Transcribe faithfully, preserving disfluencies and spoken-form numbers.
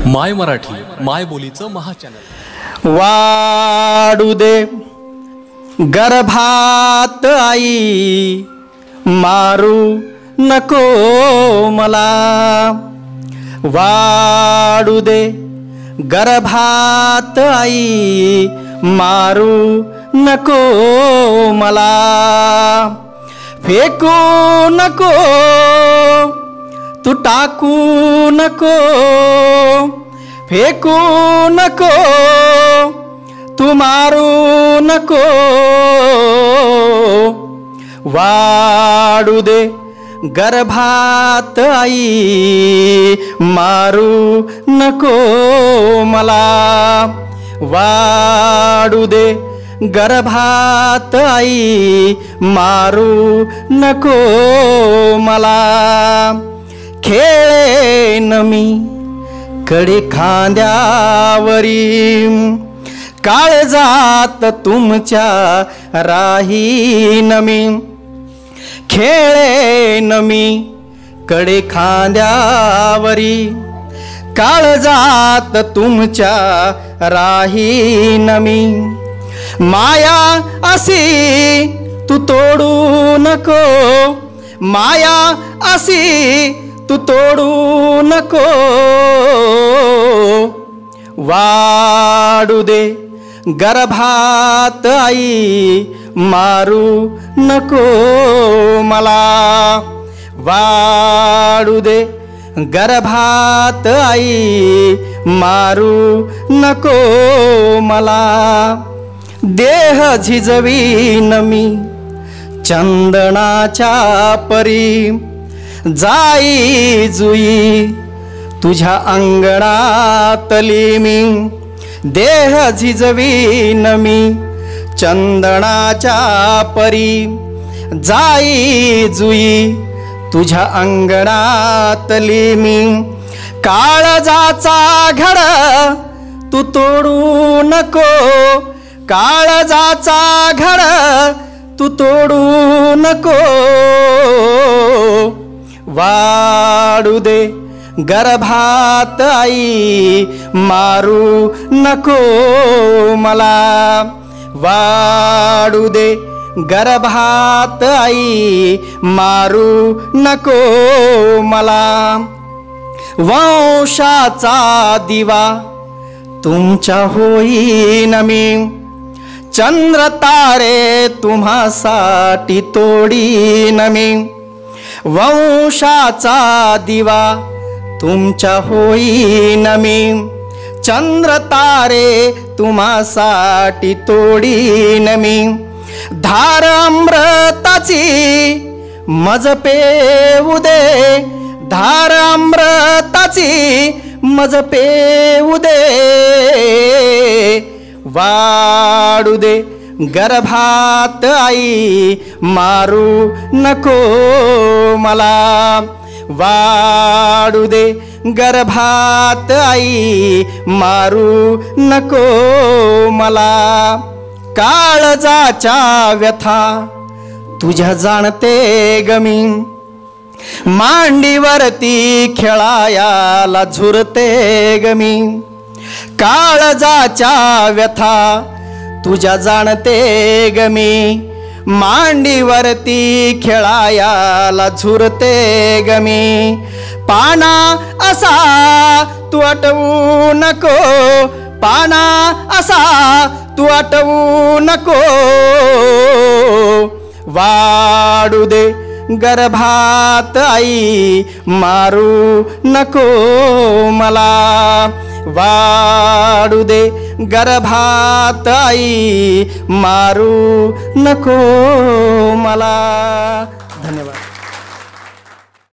माय मराठी माय बोलीचं महाचॅनल। वाढू दे गर्भात आई, मारू नको मला। वाढू दे गर्भात आई, मारू नको मला। फेकू नको तू, टाकू नको, फेकू नको तू, मारू नको। वाढू दे गर्भात आई, मारू नको मला। वाढू दे गर्भात आई, मारू नको मला। खेळेन मी कडे खांद्यावरी, काळजात तुमच्या राहीन मी। खेळेन मी कडे खांद्यावरी, काळजात तुमच्या राहीन मी। माया अशी तू तोडू नको, माया अशी तू तोडू नको। वाढू दे गर्भात आई, मारू नको मला। वाढू दे गर्भात आई, मारू नको मला। देह झिजवीन मी चंदनाच्या परी, जाई जुई तुझ्या अंगणातली मी। देह झिजवीन मी चंदनाच्या परी, जाई जुई तुझ्या अंगणातली मी। काळजाचा घडा तू तोडू नको, काळजाचा घडा तू तोडू नको। वाढू दे गर्भात आई, मारू नको मला। वाढू दे गर्भात आई, मारू नको मला। वंशाचा दिवा तुमच्या होईन मी, चंद्र तारे तुम्हासाठी तोडीन मी। वंशाचा दिवा तुमच्या होईन मी, चंद्र तारे तुम्हासाठी तोडीन मी। धार अमृताची मज पेऊ दे, धार अमृताची मज पेऊ दे। वाढू दे गर्भात आई, मारू नको मला। वाढू दे गर्भात आई, मारू नको मला। काळजाच्या व्यथा तुझ्या जाणते गमी, मांडीवरती खेळायाला झुरते गमी। काळजाच्या व्यथा तुझ्या जाणते गमी, मांडीवरती खेळायाला झुरते गमी। पाना असा तू आठवू नको, पाना असा तू आठवू नको। वाढू दे गर्भात आई, मारू नको मला। वाढू दे गर्भात आई, मारू नको मला। धन्यवाद।